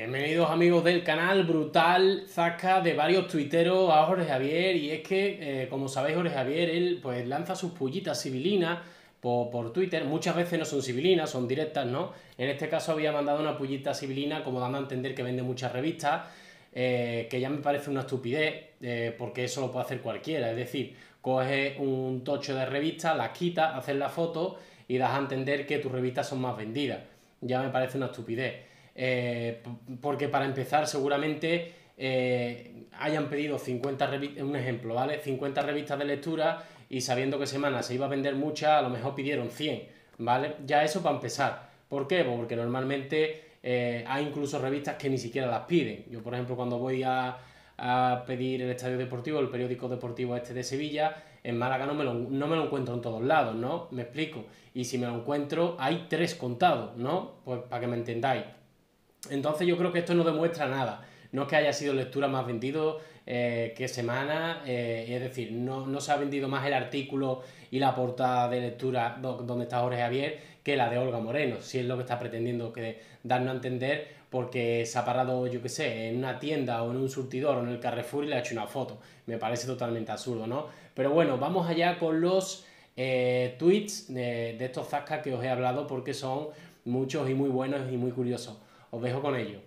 Bienvenidos amigos del canal, brutal zasca de varios tuiteros a Jorge Javier. Y es que, como sabéis, Jorge Javier, él pues lanza sus pullitas sibilinas por Twitter. Muchas veces no son sibilinas, son directas, ¿no? En este caso había mandado una pullita sibilina como dando a entender que vende muchas revistas, que ya me parece una estupidez, porque eso lo puede hacer cualquiera. Es decir, coges un tocho de revistas, las quitas, haces la foto y das a entender que tus revistas son más vendidas. Ya me parece una estupidez. Porque para empezar seguramente hayan pedido 50 revistas, un ejemplo, ¿vale? 50 revistas de lectura y sabiendo que semana se iba a vender muchas, a lo mejor pidieron 100, ¿vale? Ya eso para empezar. ¿Por qué? Pues porque normalmente hay incluso revistas que ni siquiera las piden. Yo, por ejemplo, cuando voy a pedir el Estadio Deportivo, el periódico deportivo este de Sevilla, en Málaga no me lo encuentro en todos lados, ¿no? Me explico. Y si me lo encuentro, hay 3 contados, ¿no? Pues para que me entendáis. Entonces yo creo que esto no demuestra nada. No es que haya sido lectura más vendido que semana, es decir, no se ha vendido más el artículo y la portada de lectura donde está Jorge Javier que la de Olga Moreno, si es lo que está pretendiendo darnos a entender, porque se ha parado, yo que sé, en una tienda o en un surtidor o en el Carrefour y le ha hecho una foto. Me parece totalmente absurdo, ¿no? Pero bueno, vamos allá con los tweets de estos zascas que os he hablado, porque son muchos y muy buenos y muy curiosos. Os dejo con ello.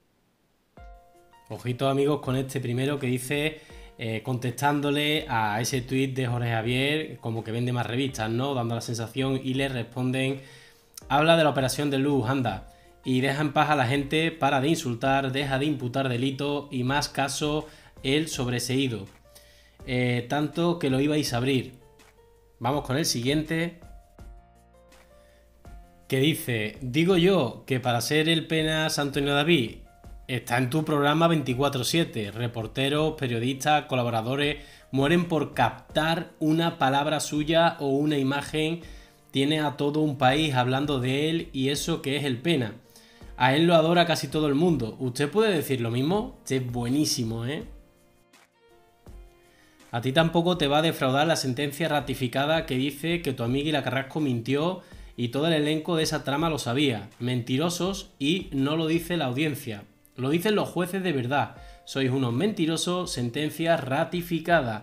Ojito amigos con este primero que dice, contestándole a ese tuit de Jorge Javier, como que vende más revistas, ¿no? Dando la sensación, y le responden, habla de la operación de luz, anda, y deja en paz a la gente, para de insultar, deja de imputar delitos y más caso el sobreseído. Tanto que lo ibais a abrir. Vamos con el siguiente, que dice, digo yo que para ser el Penas Antonio David está en tu programa 24/7, reporteros, periodistas, colaboradores mueren por captar una palabra suya o una imagen, tiene a todo un país hablando de él y eso que es el Pena. A él lo adora casi todo el mundo. ¿Usted puede decir lo mismo? Este es buenísimo, ¿eh? A ti tampoco te va a defraudar la sentencia ratificada que dice que tu amiga Carrasco mintió y todo el elenco de esa trama lo sabía. Mentirosos, y no lo dice la audiencia. Lo dicen los jueces de verdad. Sois unos mentirosos, sentencia ratificada.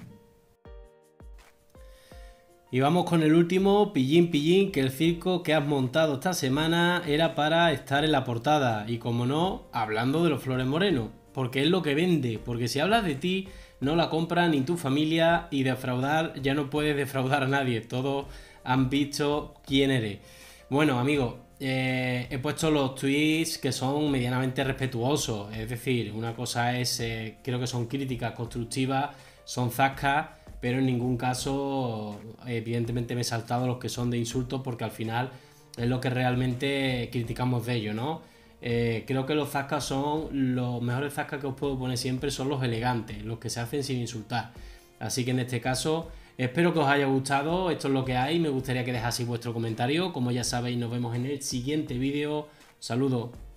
Y vamos con el último, pillín pillín, que el circo que has montado esta semana era para estar en la portada. Y como no, hablando de los Flores Moreno. Porque es lo que vende. Porque si hablas de ti, no la compra ni tu familia, y defraudar, ya no puedes defraudar a nadie. Todos han visto quién eres. Bueno amigos, he puesto los tweets que son medianamente respetuosos. Es decir, una cosa es, creo que son críticas constructivas, son zascas, pero en ningún caso evidentemente me he saltado los que son de insultos, porque al final es lo que realmente criticamos de ello, ¿no? Creo que los zascas son los mejores zascas que os puedo poner siempre, son los elegantes, los que se hacen sin insultar. Así que en este caso espero que os haya gustado. Esto es lo que hay. Me gustaría que dejaseis vuestro comentario. Como ya sabéis, nos vemos en el siguiente vídeo. Saludos.